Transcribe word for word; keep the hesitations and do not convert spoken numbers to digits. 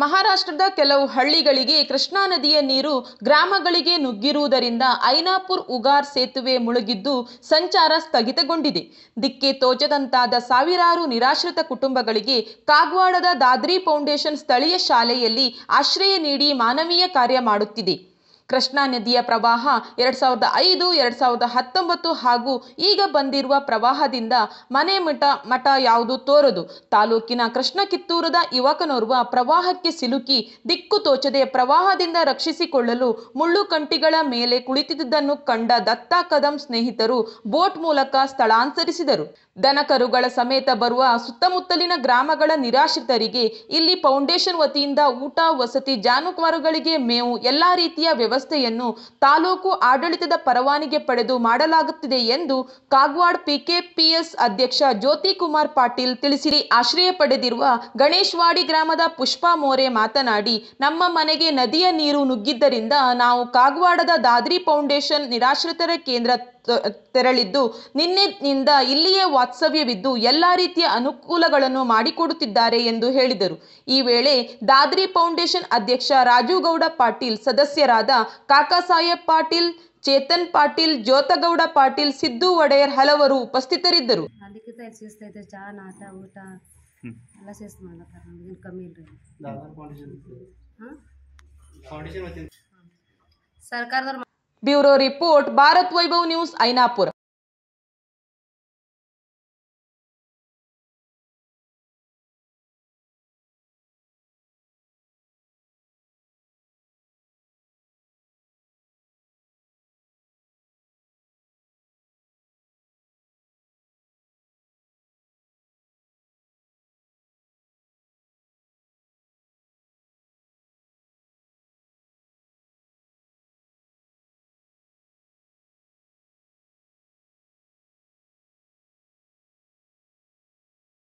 ಮಹಾರಾಷ್ಟ್ರದ ಕೆಲವು ಹಳ್ಳಿಗಳಿಗೆ ಕೃಷ್ಣಾ ನದಿಯ ನೀರು ಗ್ರಾಮಗಳಿಗೆ ನುಗ್ಗಿರುವುದರಿಂದ ಐನಾಪುರ್-ಉಗಾರ್ ಸೇತುವೆ ಮುಳುಗಿದ್ದು ಸಂಚಾರ ಸ್ಥಗಿತಗೊಂಡಿದೆ. ದಿಕ್ಕೆ ತೋಚದಂತಾದ ಸಾವಿರಾರು ನಿರಾಶ್ರಿತ ಕುಟುಂಬಗಳಿಗೆ ಕಾಗವಾಡದ ದಾದ್ರಿ ಫೌಂಡೇಶನ್ ಸ್ಥಳೀಯ ಶಾಲೆಯಲ್ಲಿ ಆಶ್ರಯ ನೀಡಿ ಮಾನವೀಯ ಕಾರ್ಯ ಮಾಡುತ್ತಿದೆ. ಕೃಷ್ಣಾ ನದಿಯ ಪ್ರವಾಹ ಎರಡ್ ಸಾವಿರದ ಐದು ಎರಡ್ ಸಾವಿರದ ಹತ್ತೊಂಬತ್ತು ಹಾಗೂ ಈಗ ಬಂದಿರುವ ಪ್ರವಾಹದಿಂದ ಮನೆ ಮಠ ಮಠ ಯಾವುದು ತೋರದು. ತಾಲೂಕಿನ ಕೃಷ್ಣ ಕಿತ್ತೂರದ ಯುವಕನೋರ್ವ ಪ್ರವಾಹಕ್ಕೆ ಸಿಲುಕಿ ದಿಕ್ಕು ತೋಚದೆ ಪ್ರವಾಹದಿಂದ ರಕ್ಷಿಸಿಕೊಳ್ಳಲು ಮುಳ್ಳು ಕಂಟಿಗಳ ಮೇಲೆ ಕುಳಿತಿದ್ದುದನ್ನು ಕಂಡ ದತ್ತಾ ಕದಂ ಸ್ನೇಹಿತರು ಬೋಟ್ ಮೂಲಕ ಸ್ಥಳಾಂತರಿಸಿದರು. ದನಕರುಗಳ ಸಮೇತ ಬರುವ ಸುತ್ತಮುತ್ತಲಿನ ಗ್ರಾಮಗಳ ನಿರಾಶ್ರಿತರಿಗೆ ಇಲ್ಲಿ ಫೌಂಡೇಶನ್ ವತಿಯಿಂದ ಊಟ, ವಸತಿ, ಜಾನುವಾರುಗಳಿಗೆ ಮೇವು ಎಲ್ಲಾ ರೀತಿಯ ವ್ಯವಸ್ಥೆಯನ್ನು ತಾಲೂಕು ಆಡಳಿತದ ಪರವಾನಗಿ ಪಡೆದು ಮಾಡಲಾಗುತ್ತಿದೆ ಎಂದು ಕಾಗವಾಡ ಪಿಕೆಪಿಎಸ್ ಅಧ್ಯಕ್ಷ ಜ್ಯೋತಿ ಕುಮಾರ್ ಪಾಟೀಲ್ ತಿಳಿಸಿರಿ. ಆಶ್ರಯ ಪಡೆದಿರುವ ಗಣೇಶವಾಡಿ ಗ್ರಾಮದ ಪುಷ್ಪಾ ಮೋರೆ ಮಾತನಾಡಿ, ನಮ್ಮ ಮನೆಗೆ ನದಿಯ ನೀರು ನುಗ್ಗಿದ್ದರಿಂದ ನಾವು ಕಾಗವಾಡದ ದಾದ್ರಿ ಫೌಂಡೇಶನ್ ನಿರಾಶ್ರಿತರ ಕೇಂದ್ರ ತೆರಳಿದ್ದು ನಿನ್ನೆಯಿಂದ ಇಲ್ಲಿಯೇ ವಾಸ್ತವ್ಯವಿದ್ದು ಎಲ್ಲಾ ರೀತಿಯ ಅನುಕೂಲಗಳನ್ನು ಮಾಡಿಕೊಡುತ್ತಿದ್ದಾರೆ ಎಂದು ಹೇಳಿದರು. ಈ ವೇಳೆ ದಾದ್ರಿ ಫೌಂಡೇಶನ್ ಅಧ್ಯಕ್ಷ ರಾಜುಗೌಡ ಪಾಟೀಲ್, ಸದಸ್ಯರಾದ ಕಾಕಾಸಾಹೇಬ್ ಪಾಟೀಲ್, ಚೇತನ್ ಪಾಟೀಲ್, ಜ್ಯೋತಗೌಡ ಪಾಟೀಲ್, ಸಿದ್ದು ಒಡೆಯರ್ ಹಲವರು ಉಪಸ್ಥಿತರಿದ್ದರು. Bureau report, Bharat Vaibhav news, Ainapur.